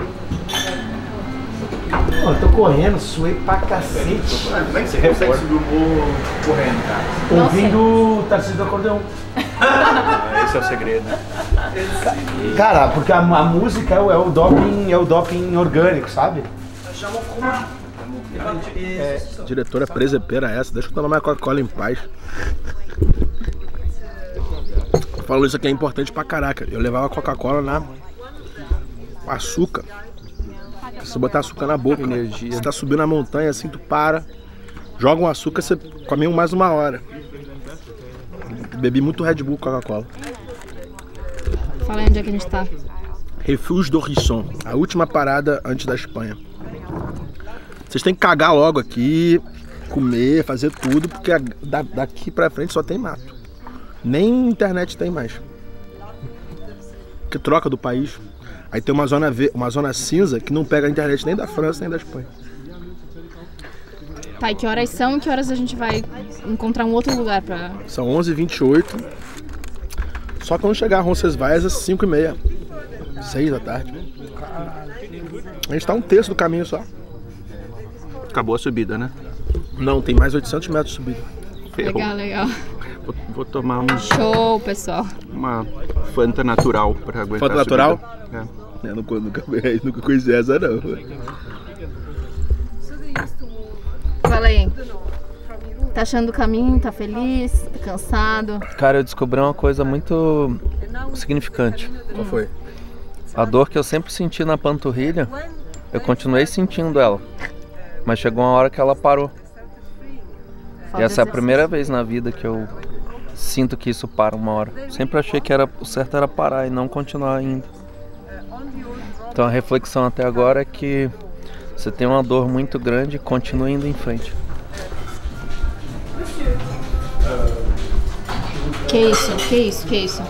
Pô, eu tô correndo, suei pra cacete. Como é que você consegue subir o morro correndo, cara? Ouvindo o Tarcísio do Acordeão. Esse é o segredo. Cara, porque a, a música é o, é o doping, é o doping orgânico, sabe? É, diretora presepeira essa, deixa eu tomar minha Coca-Cola em paz. Falou isso aqui é importante pra caraca. Eu levava Coca-Cola na açúcar. Se você botar açúcar na boca, energia. Você tá subindo a montanha assim, tu para, joga um açúcar, você come mais uma hora. Bebi muito Red Bull Coca-Cola. Fala aí onde é que a gente tá. Refúgio do Risson, a última parada antes da Espanha. Vocês têm que cagar logo aqui, comer, fazer tudo, porque daqui pra frente só tem mato. Nem internet tem mais. Que troca do país. Aí tem uma zona, v... uma zona cinza que não pega a internet nem da França nem da Espanha. Tá, e que horas são e que horas a gente vai encontrar um outro lugar pra... São onze e vinte e oito. Só quando chegar a Roncesvalles às cinco e meia. seis da tarde. A gente tá um terço do caminho só. Acabou a subida, né? Não, tem mais oitocentos metros de subida. Legal, legal. Vou, vou tomar um... Show, pessoal. Uma Fanta natural pra aguentar Fanta a natural? subida. É. Eu nunca, nunca, nunca conheci essa não. Fala aí. Tá achando o caminho? Tá feliz? Tá cansado? Cara, eu descobri uma coisa muito significante. Qual foi? A dor que eu sempre senti na panturrilha, eu continuei sentindo ela. Mas chegou uma hora que ela parou. E essa é a primeira vez na vida que eu sinto que isso para uma hora. Sempre achei que era, o certo era parar e não continuar indo. Então a reflexão até agora é que você tem uma dor muito grande, continue indo em frente. Que isso? Que isso? Que isso?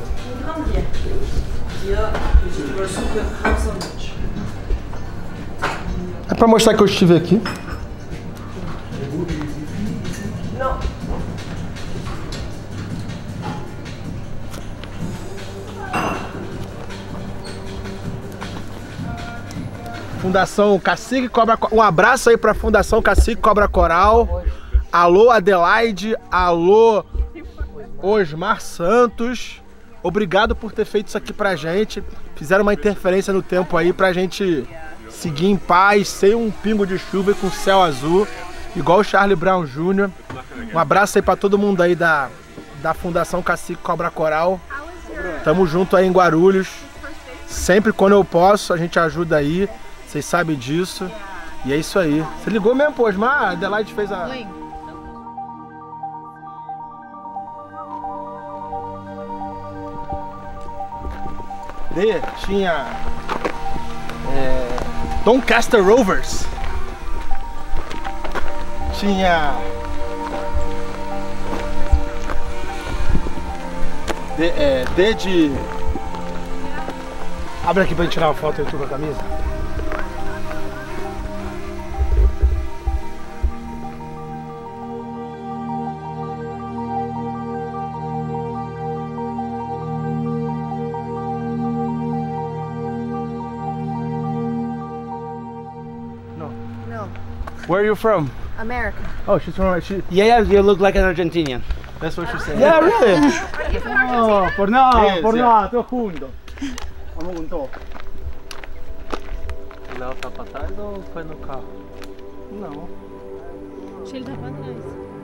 É pra mostrar que eu estive aqui. Não. Fundação Cacique Cobra Coral. Um abraço aí pra Fundação Cacique Cobra Coral. Alô Adelaide, alô Osmar Santos. Obrigado por ter feito isso aqui pra gente. Fizeram uma interferência no tempo aí pra gente seguir em paz, sem um pingo de chuva e com céu azul, igual o Charlie Brown Júnior Um abraço aí pra todo mundo aí da, da Fundação Cacique Cobra Coral. Tamo junto aí em Guarulhos. Sempre quando eu posso, a gente ajuda aí. Vocês sabem disso. E é isso aí. Você ligou mesmo, pô, Osmar? A Adelaide fez a... D tinha é, Doncaster Rovers. Tinha D, é, D de... Abre aqui pra gente tirar uma foto aí tu com a camisa. No. Where are you from? America. Oh, she's from... She... Yeah, you look like an Argentinian. That's what she said. Yeah, really? Are you from Argentina? Oh, por nada, Yes, por yeah. nada, todos juntos. Vamos com todo. O Léo tá pra trás ou foi no carro? Não. Acho que ele tá pra trás.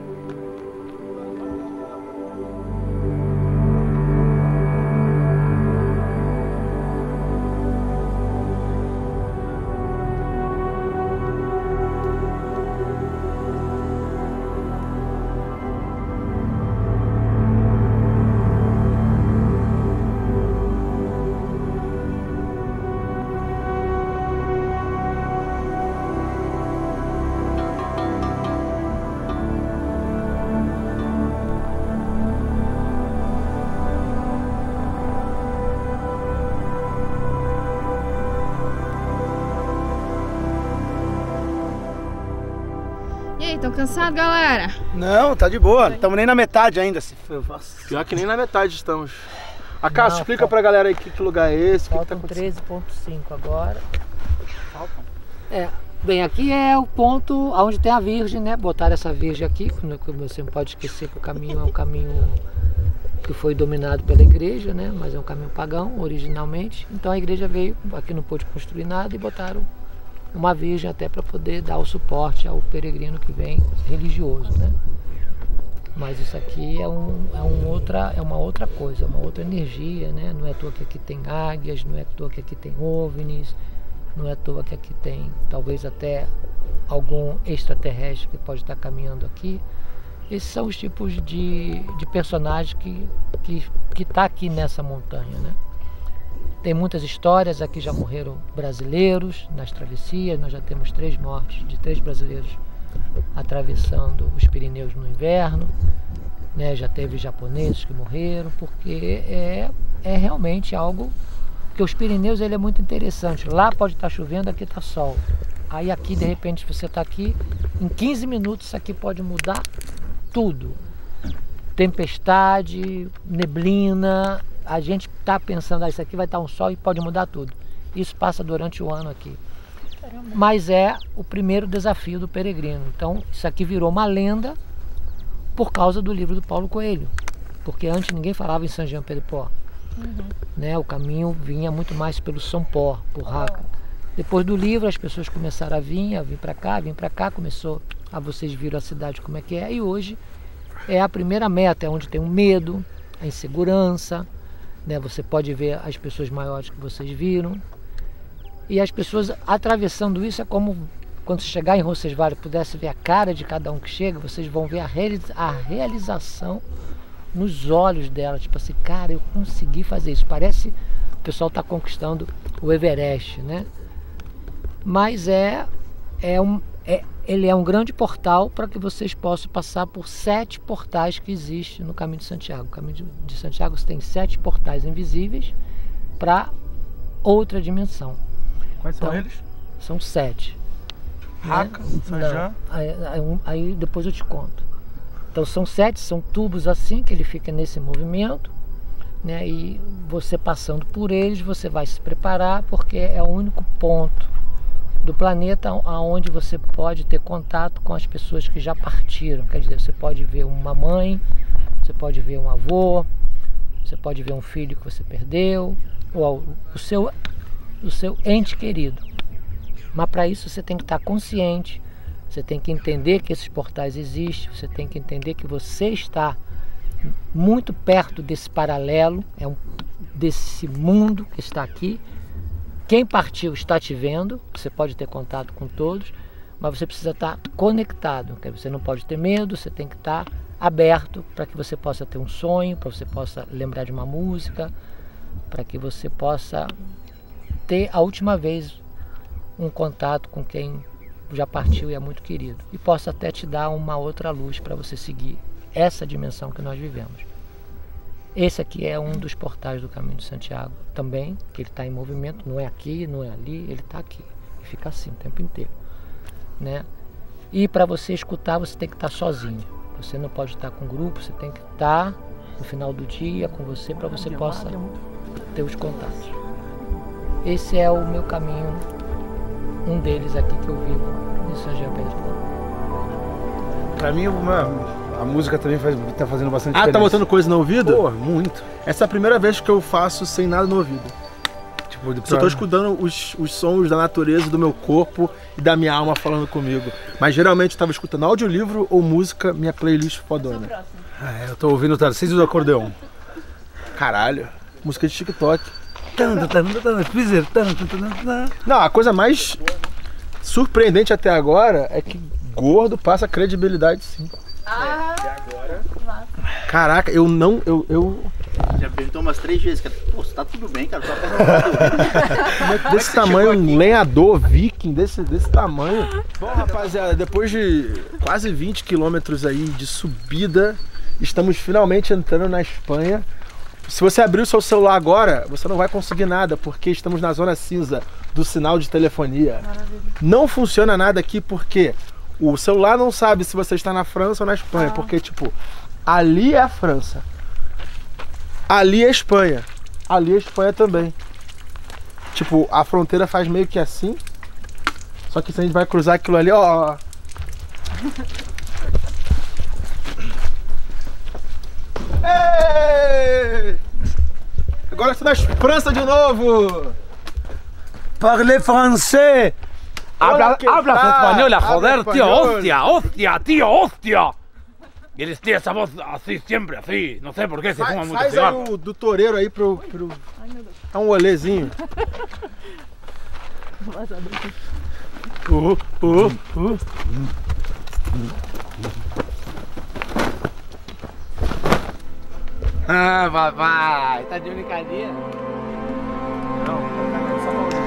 E aí, tão cansado, galera? Não, tá de boa. Não estamos nem na metade ainda. Pior que nem na metade estamos. Acaso, explica pra galera aí que, que lugar é esse. Faltam treze ponto cinco agora. É, bem, aqui é o ponto onde tem a Virgem, né? Botaram essa Virgem aqui, você não pode esquecer que o caminho é um caminho que foi dominado pela igreja, né? Mas é um caminho pagão, originalmente. Então a igreja veio, aqui não pôde construir nada e botaram uma Virgem até para poder dar o suporte ao peregrino que vem religioso, né? Mas isso aqui é, um, é, um outra, é uma outra coisa, uma outra energia, né? Não é à toa que aqui tem águias, não é à toa que aqui tem ovnis, não é à toa que aqui tem talvez até algum extraterrestre que pode estar caminhando aqui. Esses são os tipos de, de personagens que que que está aqui nessa montanha, né? Tem muitas histórias, aqui já morreram brasileiros nas travessias, nós já temos três mortes de três brasileiros atravessando os Pirineus no inverno, né? Já teve japoneses que morreram, porque é, é realmente algo que os Pirineus ele é muito interessante. Lá pode estar chovendo, aqui está sol. Aí aqui de repente você está aqui, em quinze minutos isso aqui pode mudar tudo. Tempestade, neblina, a gente está pensando, ah, isso aqui vai estar um sol e pode mudar tudo. Isso passa durante o ano aqui. Caramba. Mas é o primeiro desafio do peregrino. Então isso aqui virou uma lenda por causa do livro do Paulo Coelho. Porque antes ninguém falava em São Jean Pied de Port. Uhum. Né? O caminho vinha muito mais pelo São Pó, por Raca. Depois do livro as pessoas começaram a vir, a vir para cá, vir para cá, começou a vocês viram a cidade como é que é. E hoje é a primeira meta, é onde tem o medo, a insegurança, né? Você pode ver as pessoas maiores que vocês viram. E as pessoas atravessando isso é como quando você chegar em Roncesvalles, pudesse ver a cara de cada um que chega, vocês vão ver a, realiza a realização nos olhos dela. Tipo assim, cara, eu consegui fazer isso. Parece que o pessoal está conquistando o Everest, né? Mas é, é um, é, ele é um grande portal para que vocês possam passar por sete portais que existem no Caminho de Santiago. O Caminho de, de Santiago você tem sete portais invisíveis para outra dimensão. Quais então, são eles? São sete. Raca, né? São Jean? Aí, aí, aí depois eu te conto. Então são sete, são tubos assim que ele fica nesse movimento, né? E você passando por eles, você vai se preparar, porque é o único ponto do planeta onde você pode ter contato com as pessoas que já partiram. Quer dizer, você pode ver uma mãe, você pode ver um avô, você pode ver um filho que você perdeu, ou o seu, o seu ente querido. Mas para isso você tem que estar consciente, você tem que entender que esses portais existem, você tem que entender que você está muito perto desse paralelo, é um, desse mundo que está aqui. Quem partiu está te vendo, você pode ter contato com todos, mas você precisa estar conectado. Você não pode ter medo, você tem que estar aberto para que você possa ter um sonho, para que você possa lembrar de uma música, para que você possa ter a última vez um contato com quem já partiu e é muito querido, e possa até te dar uma outra luz para você seguir essa dimensão que nós vivemos. Esse aqui é um dos portais do Caminho de Santiago também, que ele está em movimento, não é aqui, não é ali, ele está aqui, e fica assim o tempo inteiro, né? E para você escutar, você tem que estar sozinho, você não pode estar com grupo, você tem que estar no final do dia com você, para você possa ter os contatos. Esse é o meu caminho, um deles aqui que eu vivo em São Jean-Pierre. Pra mim, uma, a música também faz, tá fazendo bastante Ah, diferença. tá botando coisa no ouvido? Pô, muito. Essa é a primeira vez que eu faço sem nada no ouvido. Tipo, Só tô escutando os, os sons da natureza, do meu corpo e da minha alma falando comigo. Mas geralmente eu tava escutando audiolivro ou música, minha playlist fodona. Ah, é, eu tô ouvindo o Tarcísio do acordeon. Caralho, música de TikTok. Não, Não, a coisa mais surpreendente até agora é que gordo passa credibilidade sim. Ah, Caraca, eu não. Eu, eu... Já perguntou umas três vezes, cara. Pô, tá tudo bem, cara. Só passando Desse tamanho, um lenhador viking desse, desse tamanho. Bom, rapaziada, depois de quase vinte quilômetros aí de subida, estamos finalmente entrando na Espanha. Se você abrir o seu celular agora, você não vai conseguir nada, porque estamos na zona cinza do sinal de telefonia. Maravilha. Não funciona nada aqui porque o celular não sabe se você está na França ou na Espanha, ah. porque, tipo, ali é a França, ali é a Espanha, ali é a Espanha também. Tipo, a fronteira faz meio que assim, só que se a gente vai cruzar aquilo ali, ó... Ei! Agora estou na França de novo! Parle français! Habla, hablas española, joder, tío, hostia, hostia, tío, hostia. Y él tiene esa voz así, siempre así, no sé por qué, se fuma mucho Faz cigarro. aí o do toureiro aí pro... pro... É um olezinho. Uh, uh, uh. Ah, papai, tá de brincadeira? Não, só Maurício.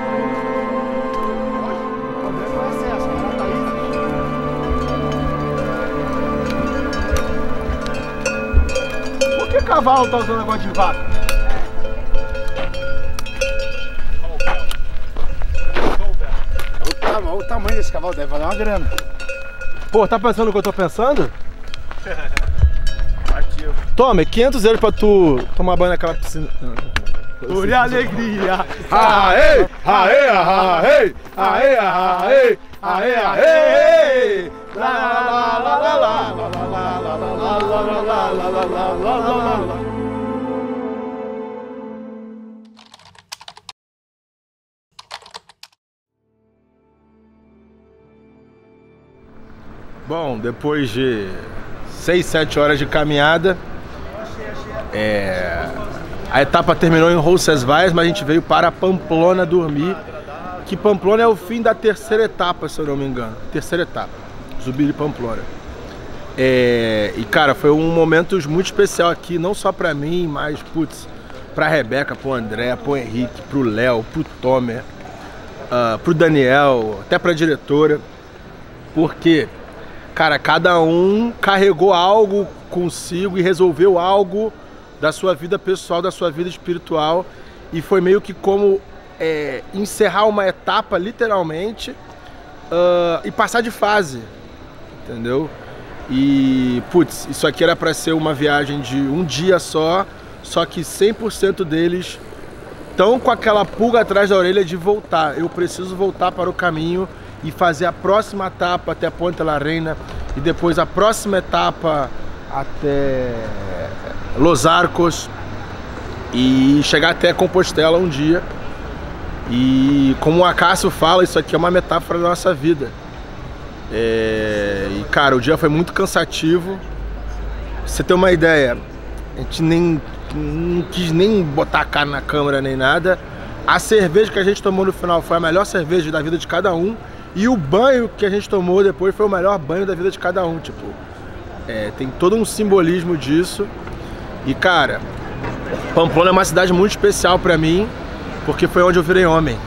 Por que cavalo tá usando negócio de vaca? Olha o tamanho desse cavalo, deve valer uma grana. Pô, tá pensando no que eu tô pensando? Toma, quinhentos euros pra tu tomar banho naquela piscina. Por alegria! Aê! Aê! Aê! Aê! Aê! Aê! Aê! Lá lá lá lá lá lá lá lá lá lá lá lá lá lá. Bom, depois de seis, sete horas de caminhada, é... a etapa terminou em Roncesvalles, mas a gente veio para Pamplona dormir, que Pamplona é o fim da terceira etapa, se eu não me engano. Terceira etapa, Zubiri Pamplona. É... E cara, foi um momento muito especial aqui, não só pra mim, mas putz, pra Rebeca, pro André, pro Henrique, pro Léo, pro Tomer, uh, pro Daniel, até pra diretora, porque... Cara, cada um carregou algo consigo e resolveu algo da sua vida pessoal, da sua vida espiritual. E foi meio que como é, encerrar uma etapa, literalmente, uh, e passar de fase, entendeu? E, putz, isso aqui era para ser uma viagem de um dia só, só que cem por cento deles estão com aquela pulga atrás da orelha de voltar. Eu preciso voltar para o caminho e fazer a próxima etapa até Ponta la Reina e depois a próxima etapa até Los Arcos e chegar até Compostela um dia. E como o Acácio fala, isso aqui é uma metáfora da nossa vida. É... E cara, o dia foi muito cansativo. Pra você ter uma ideia, a gente nem não quis nem botar a cara na câmera nem nada. A cerveja que a gente tomou no final foi a melhor cerveja da vida de cada um. E o banho que a gente tomou depois foi o melhor banho da vida de cada um, tipo, é, tem todo um simbolismo disso. E cara, Pamplona é uma cidade muito especial pra mim, porque foi onde eu virei homem.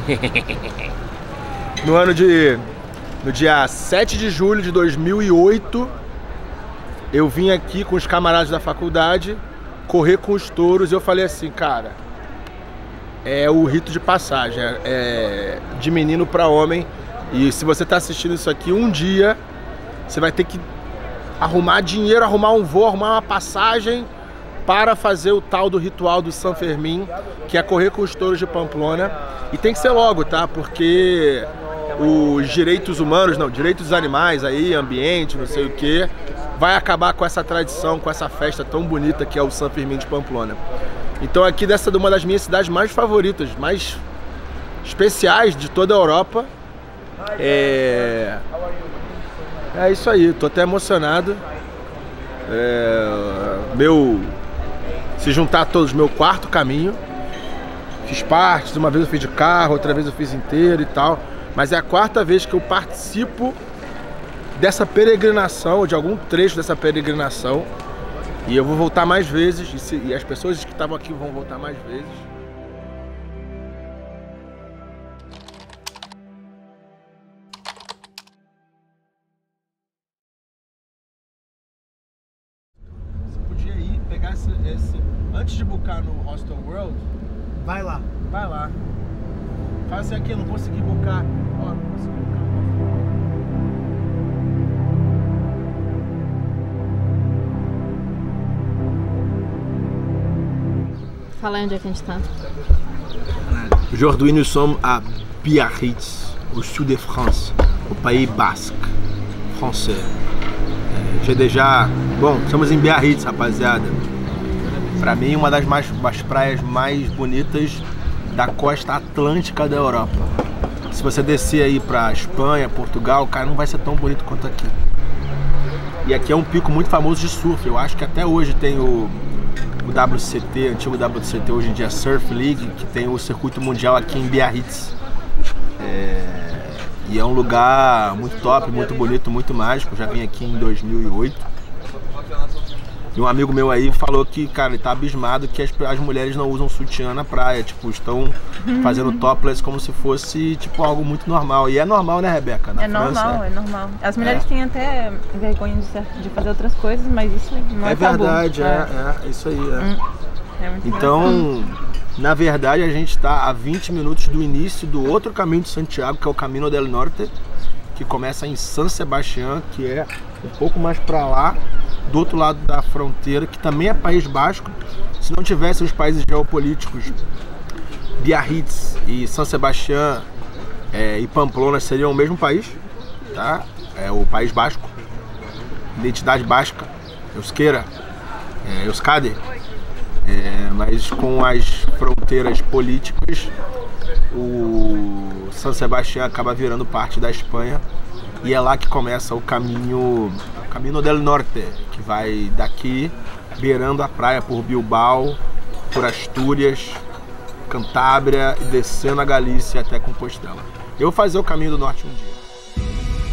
No ano de... No dia sete de julho de dois mil e oito, eu vim aqui com os camaradas da faculdade correr com os touros e eu falei assim, cara, é o rito de passagem, é de menino pra homem. E se você tá assistindo isso aqui, um dia você vai ter que arrumar dinheiro, arrumar um voo, arrumar uma passagem para fazer o tal do ritual do San Fermín, que é correr com os touros de Pamplona. E tem que ser logo, tá? Porque os direitos humanos, não, direitos dos animais aí, ambiente, não sei o que, vai acabar com essa tradição, com essa festa tão bonita que é o San Fermín de Pamplona. Então aqui dessa de uma das minhas cidades mais favoritas, mais especiais de toda a Europa. É, é isso aí, tô até emocionado. É... Meu... Se juntar todos, meu quarto caminho. Fiz partes, uma vez eu fiz de carro, outra vez eu fiz inteiro e tal. Mas é a quarta vez que eu participo dessa peregrinação, de algum trecho dessa peregrinação. E eu vou voltar mais vezes, e, se, e as pessoas que estavam aqui vão voltar mais vezes. Você podia ir, pegar esse, esse... Antes de buscar no Hostel World, vai lá. Vai lá. Faz assim aqui, eu não consegui buscar. Ó, não consegui buscar. Fala aí onde é que a gente tá. Aujourd'hui, nous sommes à Biarritz, au sud de France, au Pays Basque, français. J'ai déjà... Bom, estamos em Biarritz, rapaziada. Pra mim, uma das, mais, das praias mais bonitas da costa atlântica da Europa. Se você descer aí pra Espanha, Portugal, cara, não vai ser tão bonito quanto aqui. E aqui é um pico muito famoso de surf. Eu acho que até hoje tem o... o W C T, antigo W C T, hoje em dia Surf League, que tem o circuito mundial aqui em Biarritz. É... E é um lugar muito top, muito bonito, muito mágico. Já vim aqui em dois mil e oito. E um amigo meu aí falou que, cara, ele tá abismado que as, as mulheres não usam sutiã na praia. Tipo, estão fazendo topless como se fosse, tipo, algo muito normal. E é normal, né, Rebeca? Na é França, normal, é, é normal. As mulheres é. têm até vergonha de, de fazer outras coisas, mas isso não é, é tabu. verdade, é, é, é isso aí. É. Hum. É muito então, engraçado. Na verdade, a gente está a vinte minutos do início do outro caminho de Santiago, que é o Camino del Norte, que começa em San Sebastián, que é um pouco mais para lá, do outro lado da fronteira, que também é País Basco. Se não tivesse os países geopolíticos, Biarritz e San Sebastián é, e Pamplona seriam o mesmo país, tá? É o País Basco, identidade basca, euskera, é, euskadi. É, mas com as fronteiras políticas, o San Sebastián acaba virando parte da Espanha e é lá que começa o caminho, Camino del Norte, que vai daqui beirando a praia por Bilbao, por Astúrias, Cantábria e descendo a Galícia até Compostela. Eu vou fazer o caminho do norte um dia.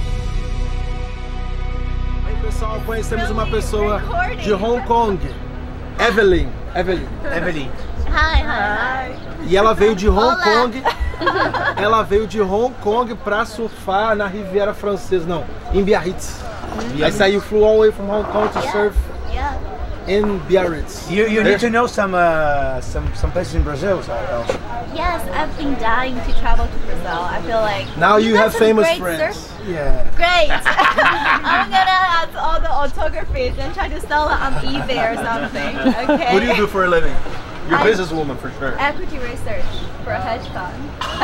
Aí, pessoal, conhecemos uma pessoa de Hong Kong, Evelyn. Evelyn. Evelyn. Hi, hi, hi. E ela veio de Hong Olá. Kong. Ela veio de Hong Kong pra surfar na Riviera Francesa, não, em Biarritz. I say you flew all the way from Hong Kong to surf Yeah. in Biarritz. You, you need to know some uh, some some places in Brazil. So, uh, Yes, I've been dying to travel to Brazil. I feel like Now you got have some famous great friends. surf- yeah. Great. I'm gonna have all the autographies and try to sell it on eBay or something. Okay. What do you do for a living? You're a I- businesswoman for sure. Equity research for a hedge fund.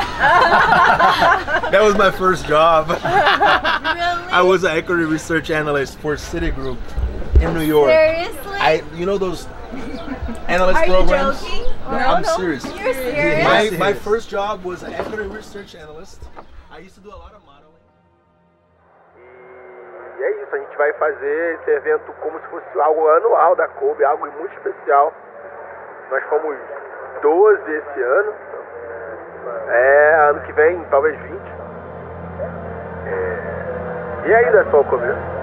That was my first job. Really? I was an equity research analyst for Citigroup in New York. Seriously? I, you know those analyst Are you programs? joking? No, No, I'm no. serious. You're serious? My, my first job was an equity research analyst. I used to do a lot of modeling. E é isso, a gente vai fazer esse evento como se fosse algo anual da Kobe, algo muito especial. Nós fomos doze esse ano. É, ano que vem, talvez vinte. É, e ainda é só o começo.